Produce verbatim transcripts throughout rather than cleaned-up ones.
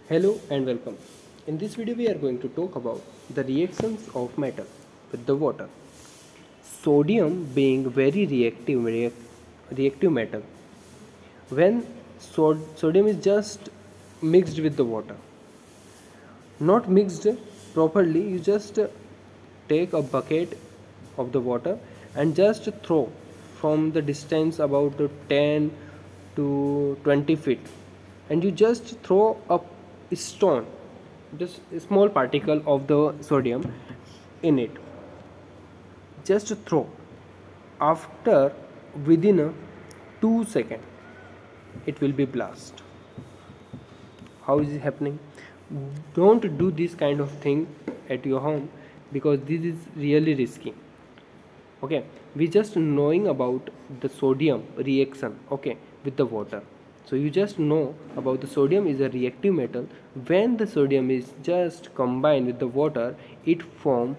Hello and welcome. In this video we are going to talk about the reactions of metal with the water. Sodium being very reactive reac- reactive metal. When sod- sodium is just mixed with the water, not mixed properly, you just take a bucket of the water and just throw from the distance about ten to twenty feet, and you just throw a stone, just a small particle of the sodium in it. Just throw. After within a two second it will be blast. How is it happening? Don't do this kind of thing at your home because this is really risky. Okay, we just knowing about the sodium reaction, okay, with the water. So you just know about the sodium is a reactive metal. When the sodium is just combined with the water, it form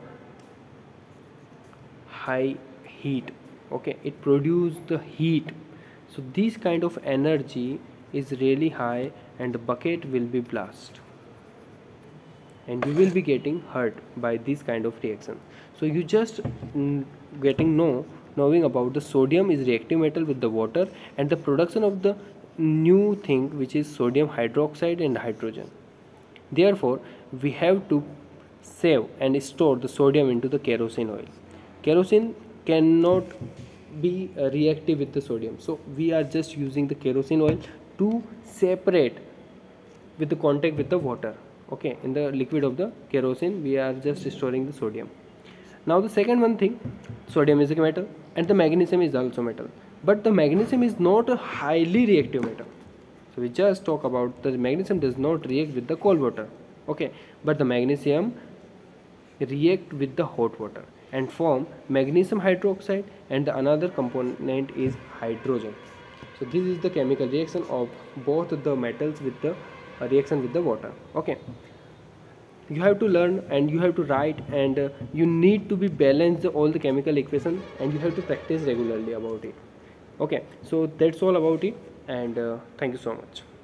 high heat. Okay, it produce the heat. So this kind of energy is really high and the bucket will be blast, and you will be getting hurt by this kind of reaction. So you just mm, getting know knowing about the sodium is reactive metal with the water and the production of the new thing, which is sodium hydroxide and hydrogen. Therefore we have to save and store the sodium into the kerosene oil. Kerosene cannot be uh, reactive with the sodium, so we are just using the kerosene oil to separate with the contact with the water. Okay, in the liquid of the kerosene we are just storing the sodium. Now the second one thing, sodium is a metal and the magnesium is also metal, but the magnesium is not a highly reactive metal. So we just talk about the magnesium does not react with the cold water. Okay, but the magnesium react with the hot water and form magnesium hydroxide, and the another component is hydrogen. So this is the chemical reaction of both the metals with the uh, reaction with the water. Okay, you have to learn and you have to write, and uh, you need to be balanced all the chemical equation, and you have to practice regularly about it. Okay, so that's all about it, and uh, thank you so much.